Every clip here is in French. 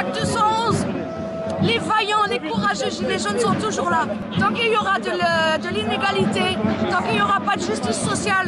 Pacte 211, les vaillants, les courageux gilets jaunes sont toujours là. Tant qu'il y aura de l'inégalité, tant qu'il n'y aura pas de justice sociale,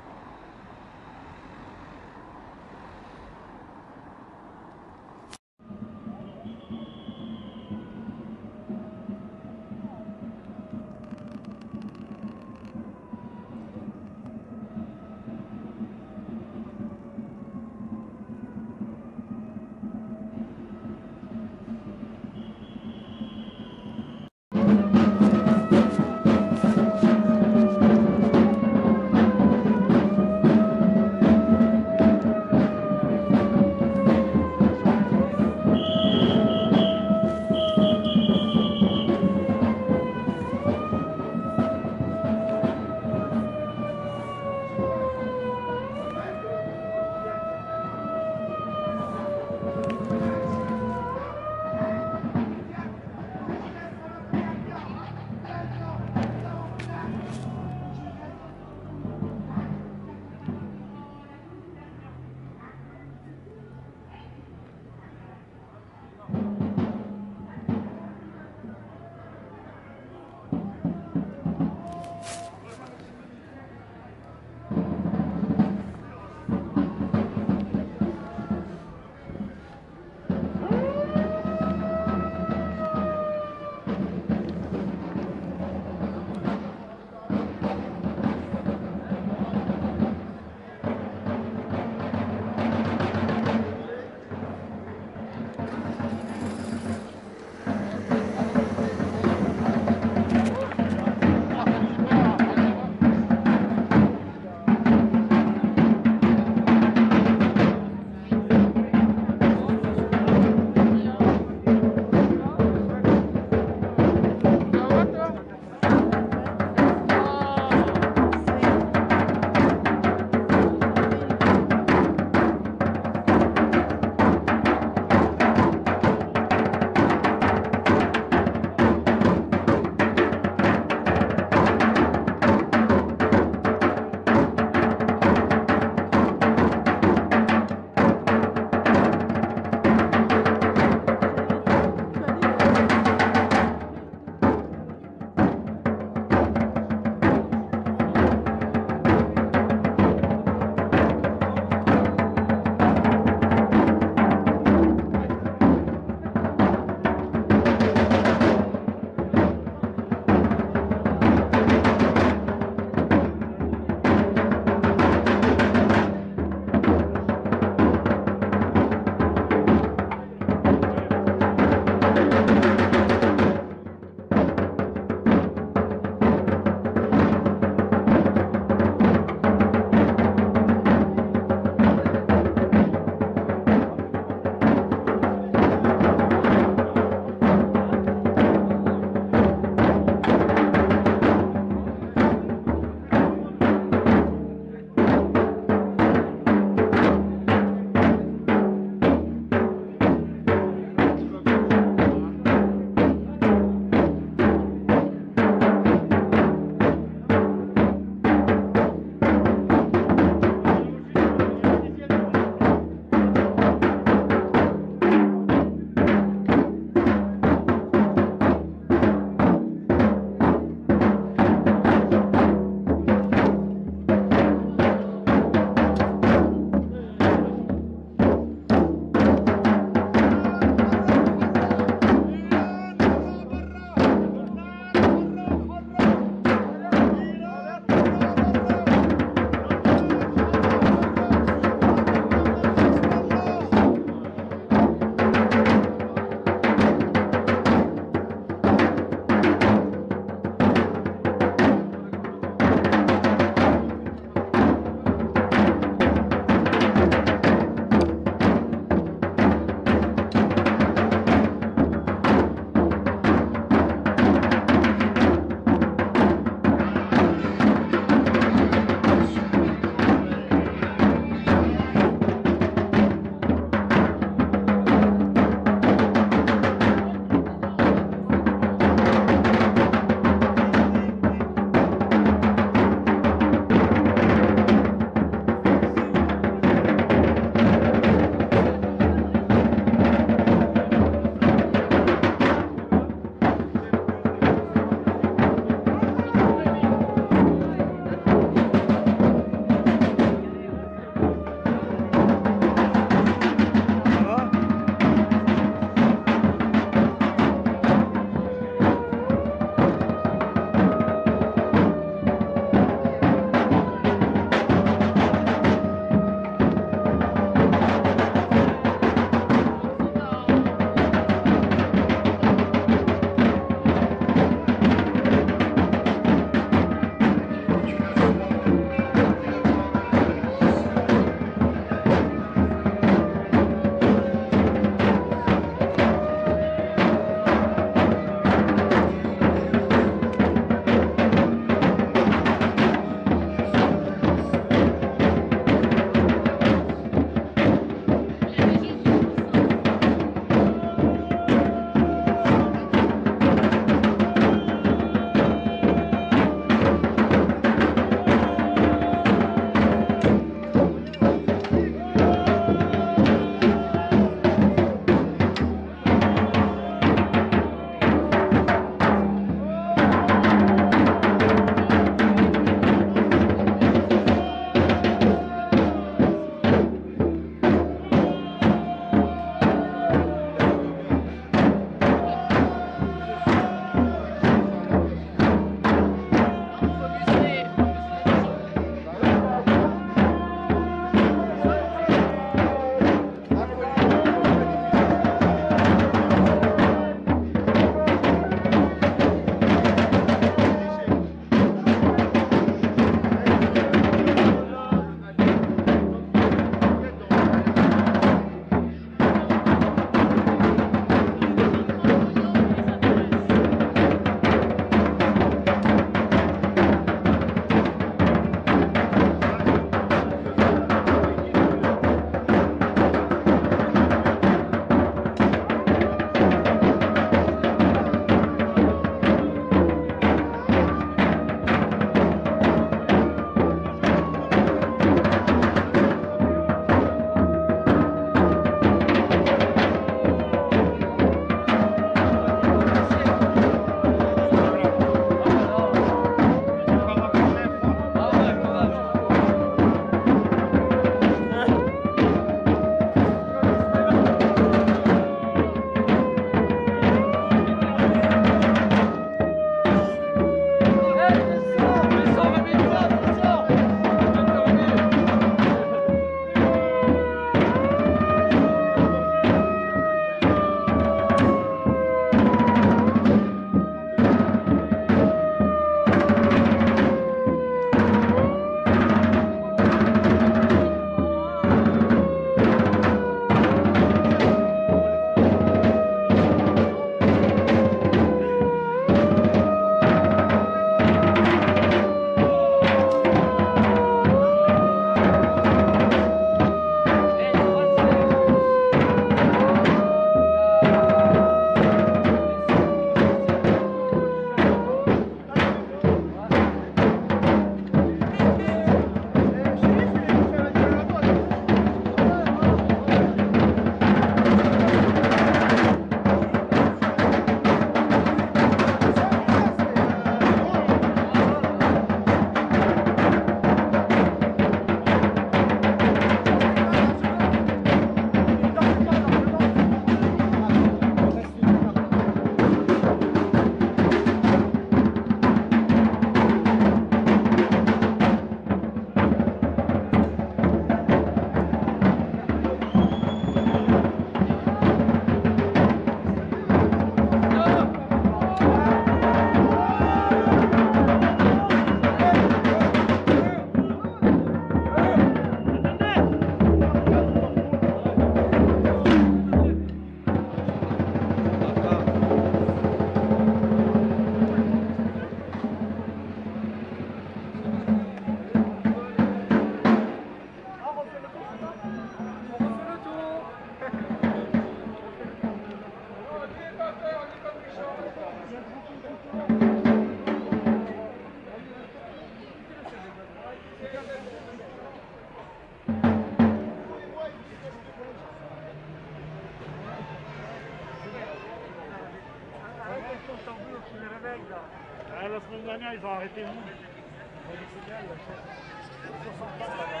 la semaine dernière, ils ont arrêté nous. C'est bien, il y a 60 ans là-bas.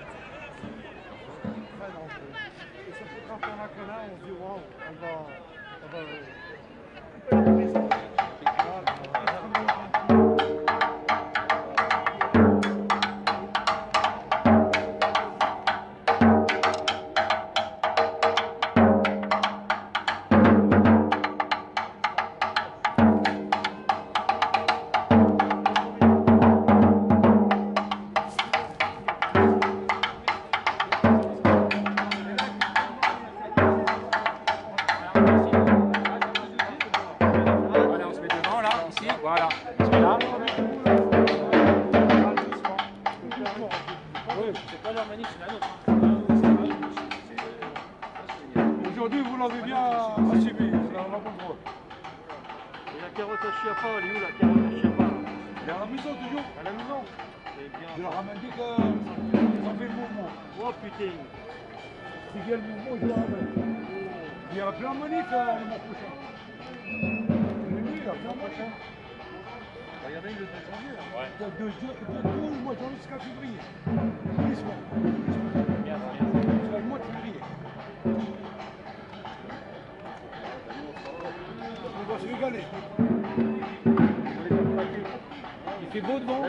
Et ça fait quand on a que là, on se dit waouh, on va couper la prison. Voilà, celui-là. Oui, c'est pas leur manif, c'est la nôtre. Aujourd'hui, vous l'avez bien assumé, c'est la bonne droite. Et la carotte à chiapa, elle est où la carotte à chiapa? Elle est à la maison toujours. À la maison. C'est bien. Je leur ramène dès que ça fait le mouvement. Oh putain. Dès qu'il y a le mouvement, je le ramène. Il y a plein de manifs le mois prochain. Il y a plein de manifs. Il y en a une le 2 janvier. Ouais. De tout le mois de janvier jusqu'à février. Doucement. Bien, bien. Jusqu'à le mois de février. On va se régaler. Il fait beau devant.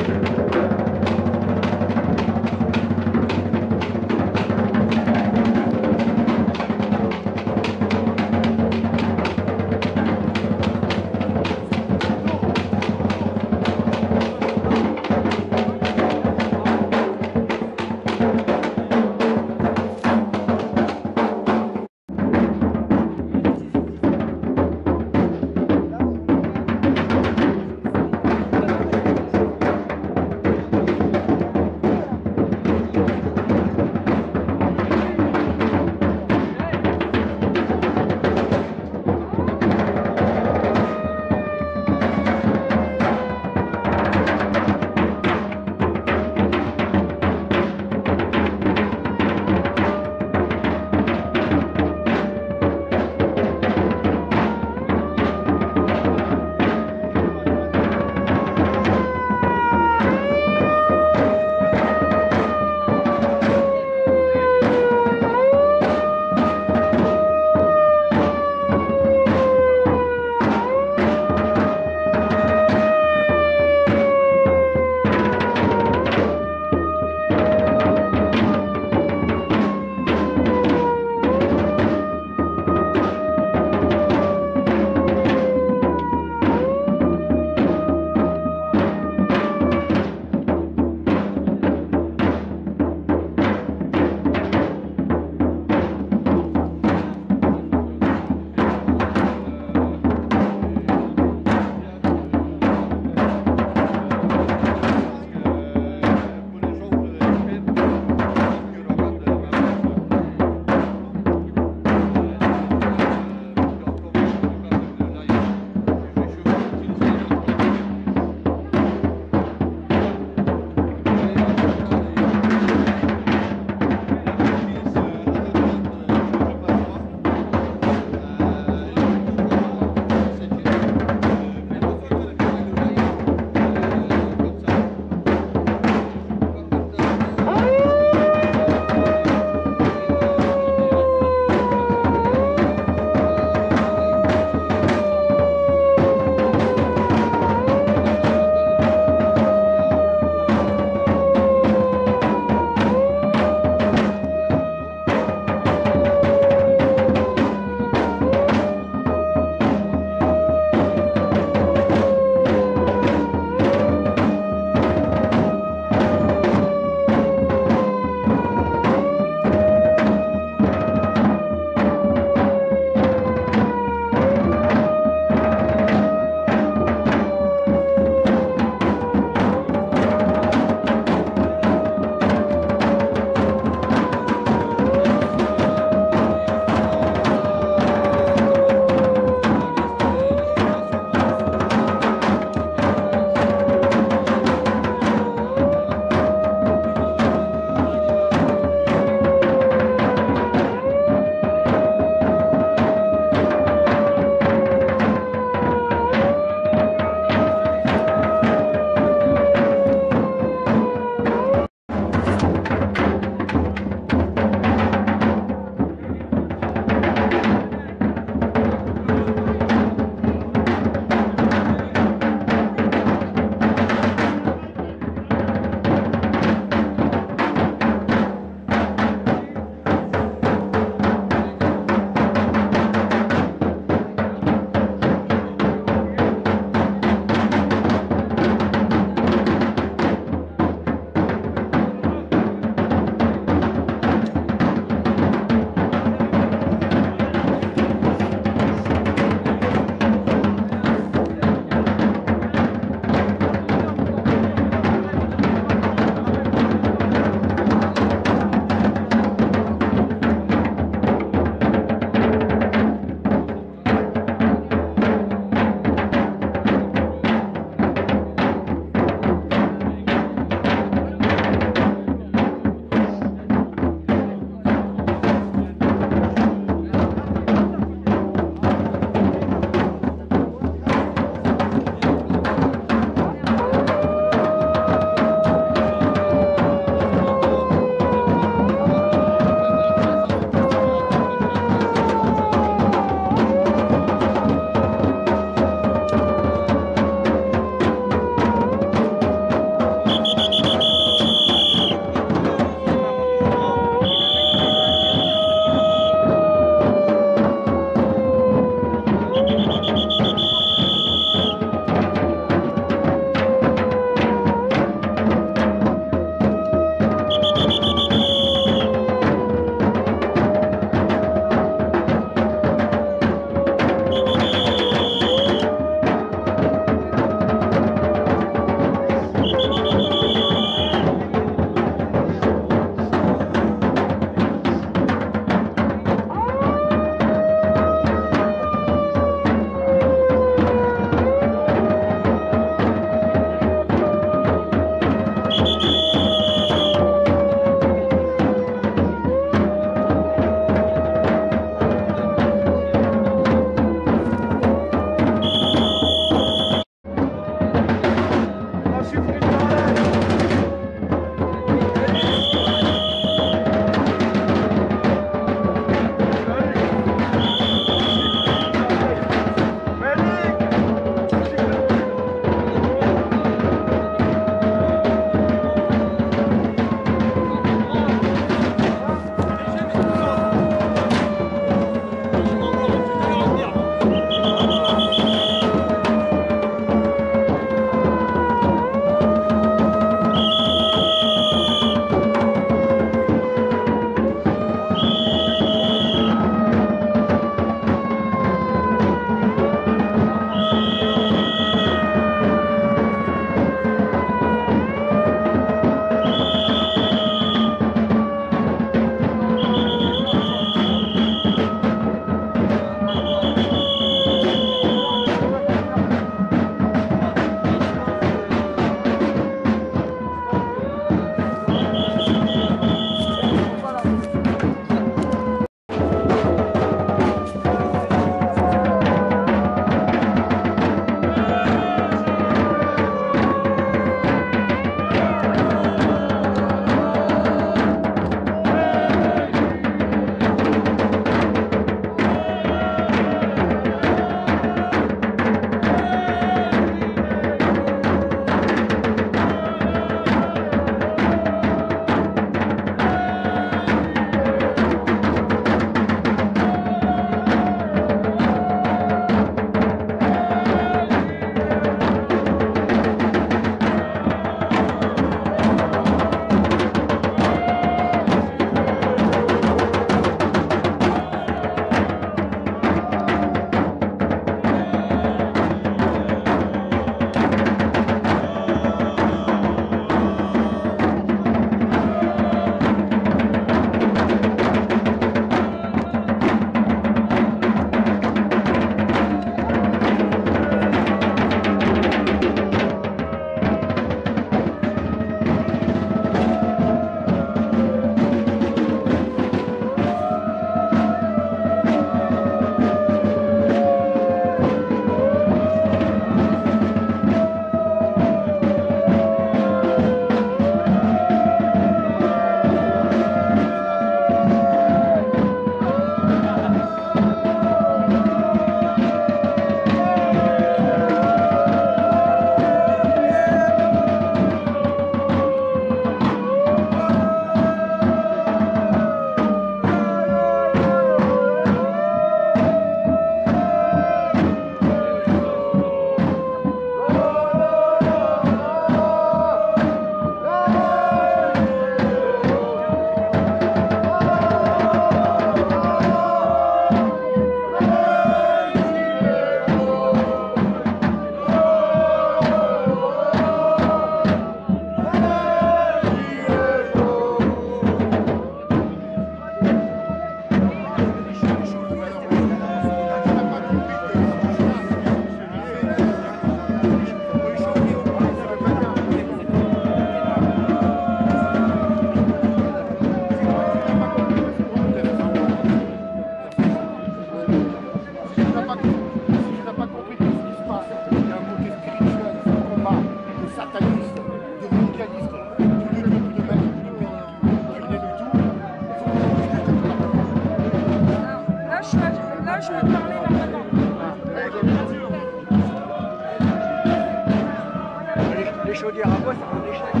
chaudière à bois, c'est un échec.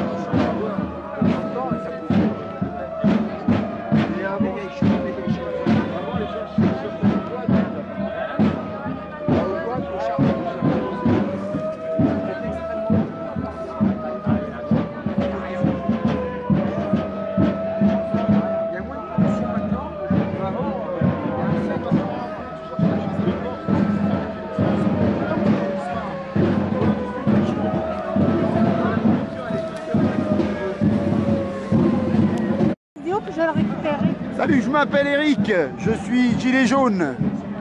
Il y a un méga échec. Je vais le récupérer. Salut, je m'appelle Eric, je suis gilet jaune.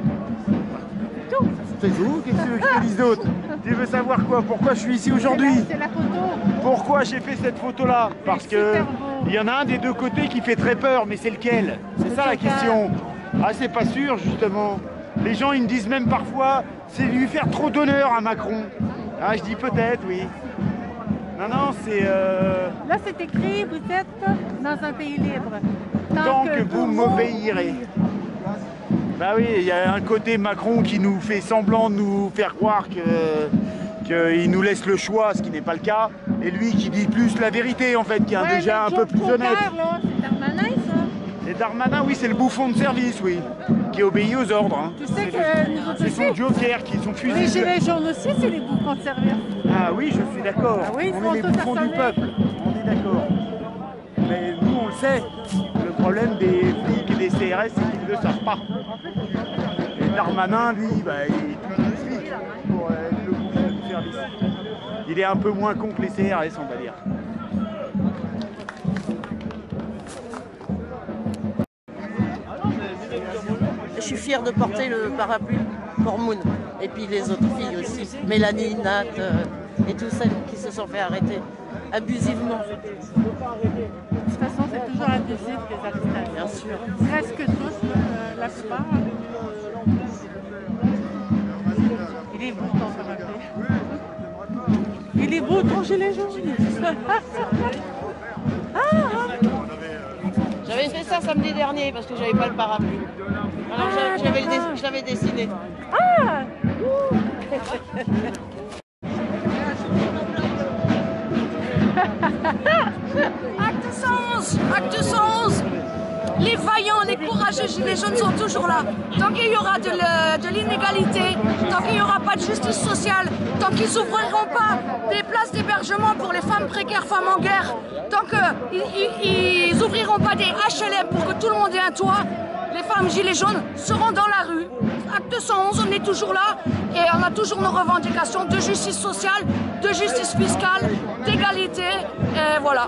C'est tout. Qu'est-ce que tu veux que je te dise d'autre? Tu veux savoir quoi? Pourquoi je suis ici aujourd'hui? C'est la photo. Pourquoi j'ai fait cette photo-là? Parce que il y en a un des deux côtés qui fait très peur, mais c'est lequel? C'est ça la question. Ah, c'est pas sûr, justement. Les gens, ils me disent même parfois, c'est lui faire trop d'honneur à Macron. Ah, je dis peut-être, oui. Non, c'est... Là, c'est écrit, vous êtes dans un pays libre. Tant que vous m'obéirez. Bah oui, il y a un côté Macron qui nous fait semblant de nous faire croire qu'il nous laisse le choix, ce qui n'est pas le cas. Et lui qui dit plus la vérité, en fait, qui est déjà un peu plus honnête. C'est Darmanin, ça. Et Darmanin, oui, c'est le bouffon de service, oui, qui obéit aux ordres. Hein. Tu sais que nous autres C'est son aussi, joker qui sont fusillés. les gilets jaunes aussi, c'est les bouffons de service. Ah oui, je suis d'accord. Ah oui, ils on font est les tout bouffons du assommer. peuple. On est d'accord. Mais nous, on le sait. Le problème des flics et des CRS, c'est qu'ils ne le savent pas. Et Darmanin, lui, bah, il est plus flic pour être le bouffon du service. Il est un peu moins con que les CRS, on va dire. Je suis fière de porter le parapluie pour Moon. Et puis les autres filles aussi. Mélanie, Nat et toutes celles qui se sont fait arrêter abusivement. De toute façon, c'est toujours abusif, les arrestations. Bien sûr. Presque tous, la plupart. Il est beau ton parapluie. Il est beau ton gilet jaune. J'avais fait ça samedi dernier parce que j'avais pas le parapluie. Alors je l'avais dessiné. Ah! Acte 111. Les vaillants, les courageux gilets jaunes sont toujours là. Tant qu'il y aura de l'inégalité, tant qu'il n'y aura pas de justice sociale, tant qu'ils n'ouvriront pas des places d'hébergement pour les femmes précaires, femmes en guerre, tant qu'ils n'ouvriront pas des HLM pour que tout le monde ait un toit, les femmes gilets jaunes seront dans la rue. Acte 111, on est toujours là et on a toujours nos revendications de justice sociale, de justice fiscale, d'égalité, et voilà.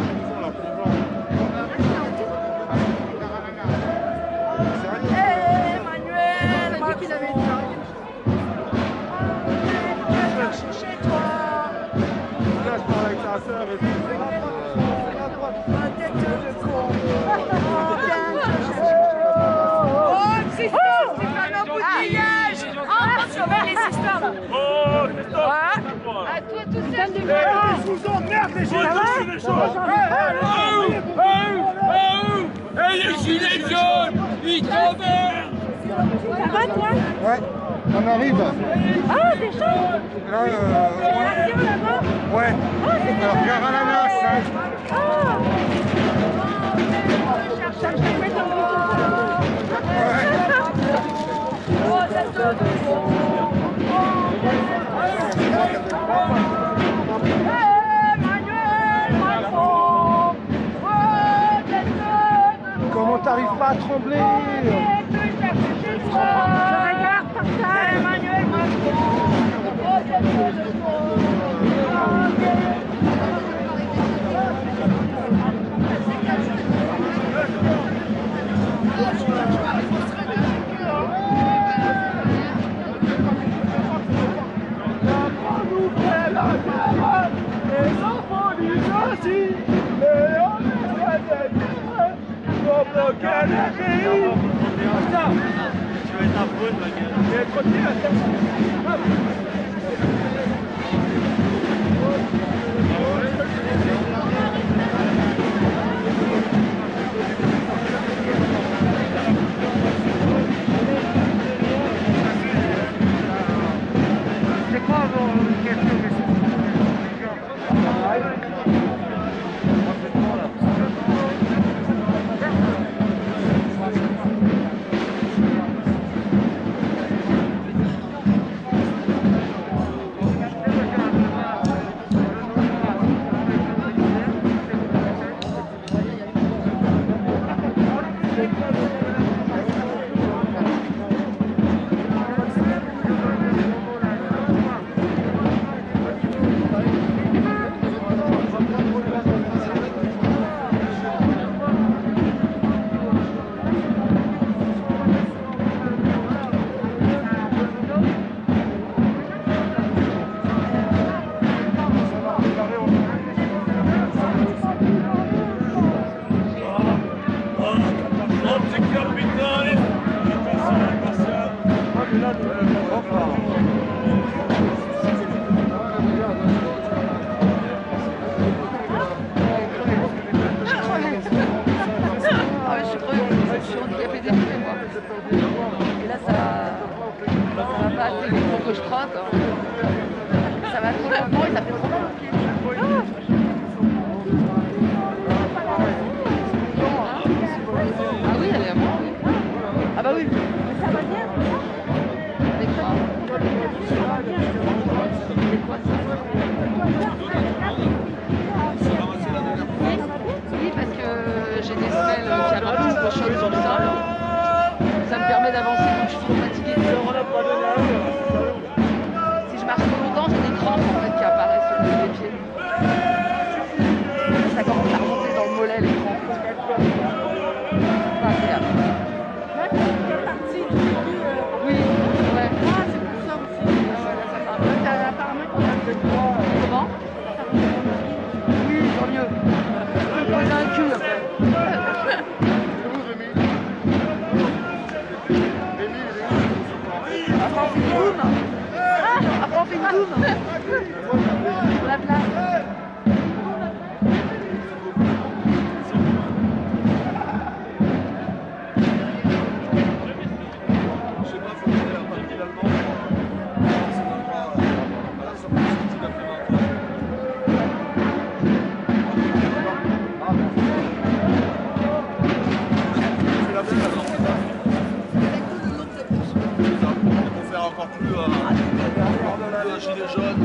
Les gilets jaunes, ils t'emmerdent. Ça va, toi? Ouais, on arrive. Ah, déjà? Là, là-bas? ouais. Alors, gare à la nage, hein. Ah! Comment t'arrives pas à trembler? Je regarde par terre. Emmanuel C'est quoi vos questions? La place. Encore plus gilet jaune.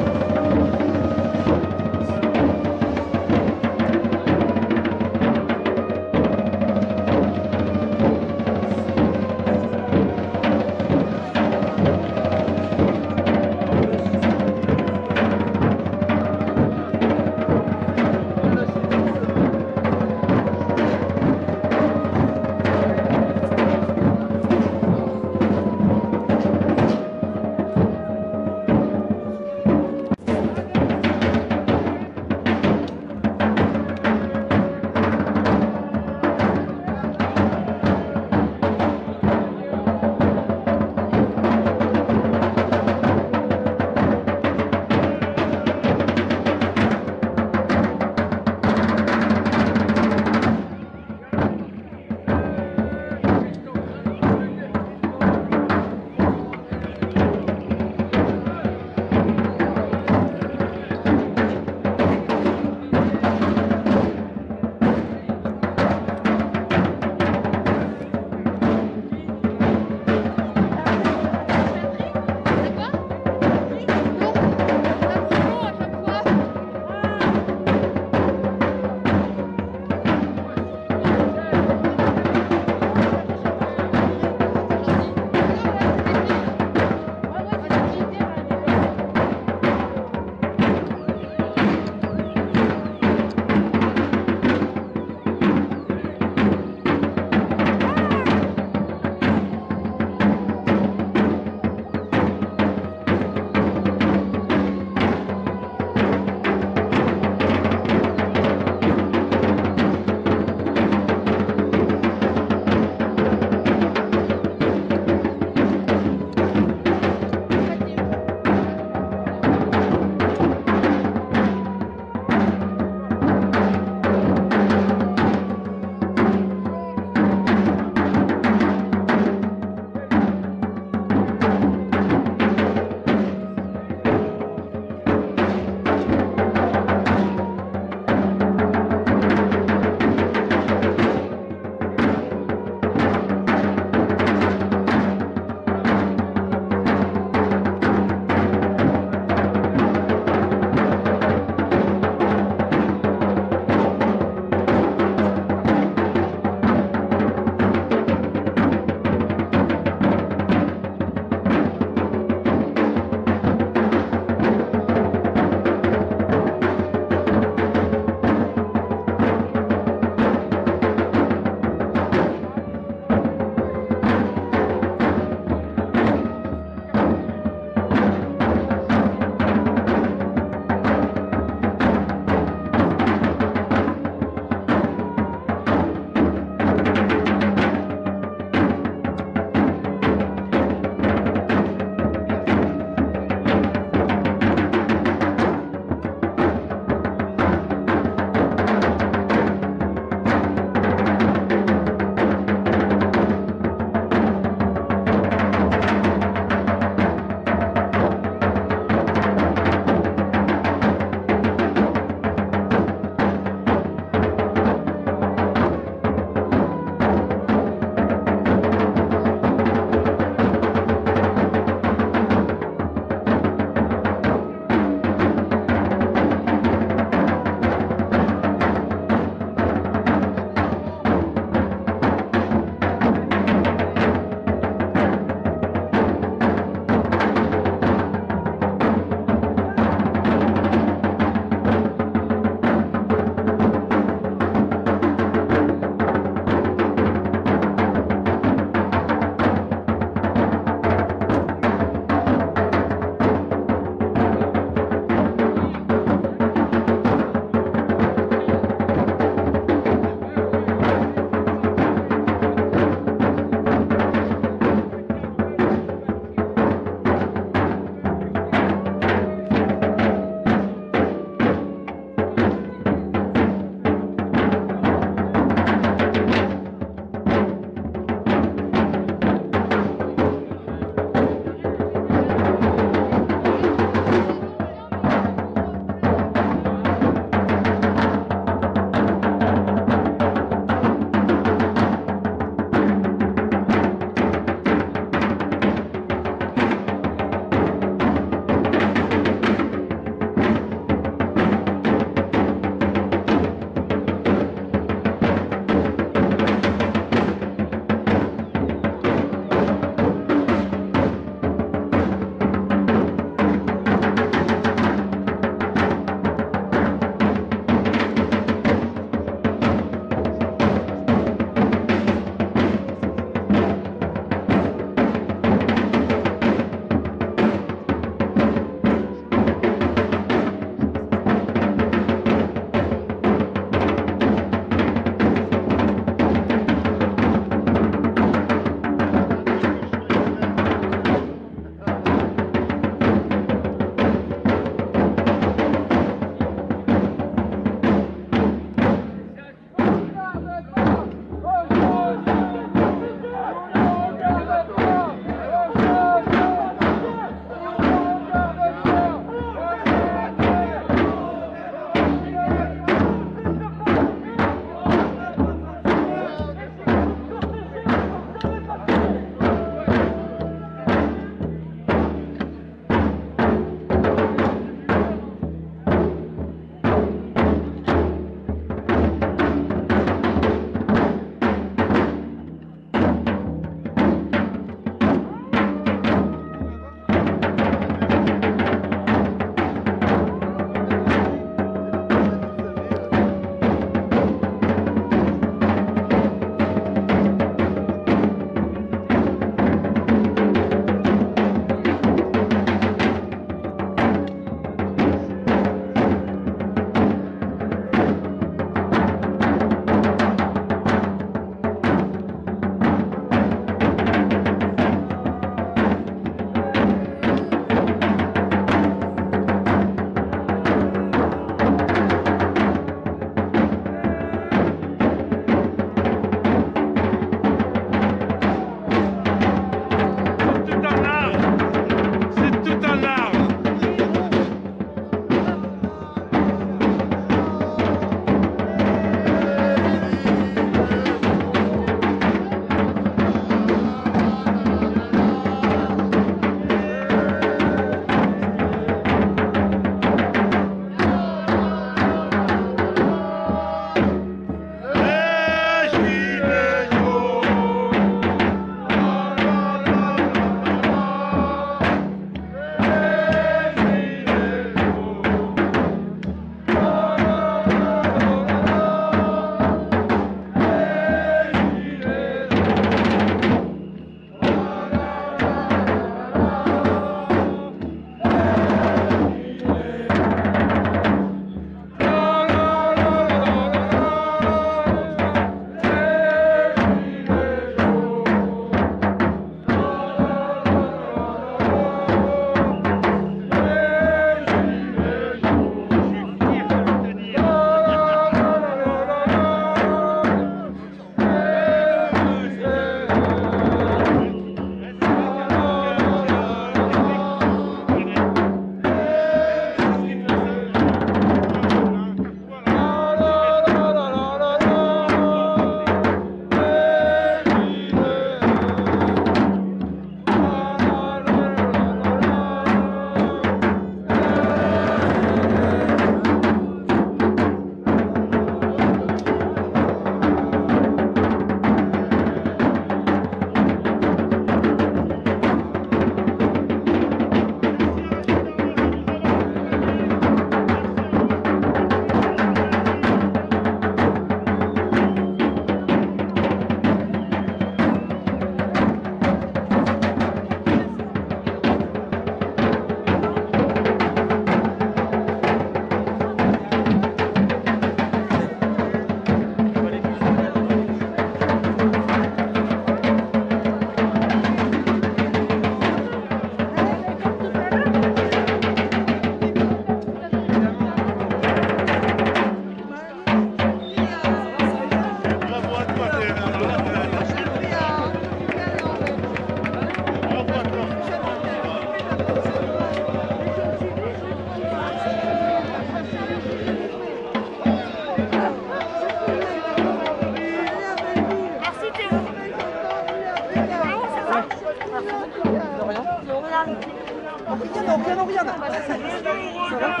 Oriane. Ça va?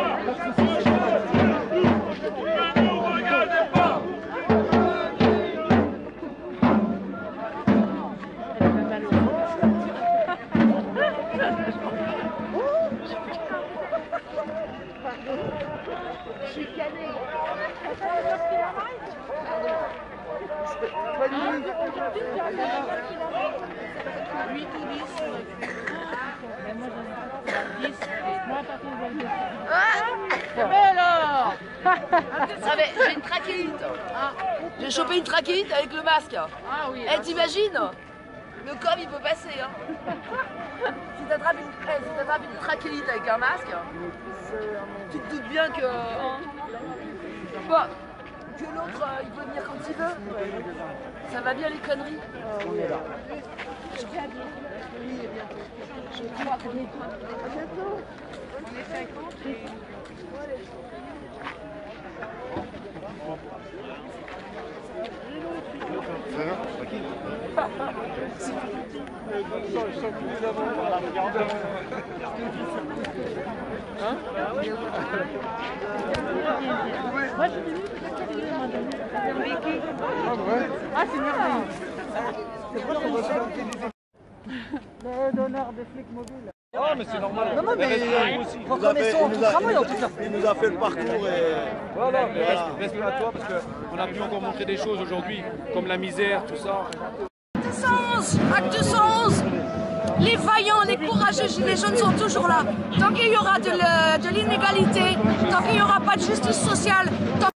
J'ai une trachéite. J'ai chopé une trachéite avec le masque. Ah oui. Eh, t'imagines? Le corps il peut passer. Hein. Si t'attrapes une trachéite avec un masque, tu te doutes bien que. Bah, que l'autre il peut venir quand il veut. Ça va bien les conneries. On est là. Je crois qu'on est toi. À bientôt. On est 50 et... Ah, c'est merveilleux. Le donneur de flics mobiles. Non, mais c'est normal. Non, mais reconnaissons tout travail en tout cas. Il nous a fait le parcours et... Voilà, mais respect à toi parce qu'on a pu encore montrer des choses aujourd'hui, comme la misère, tout ça. Acte 11. Les vaillants, les courageux gilets jaunes sont toujours là. Tant qu'il y aura de l'inégalité, tant qu'il n'y aura pas de justice sociale,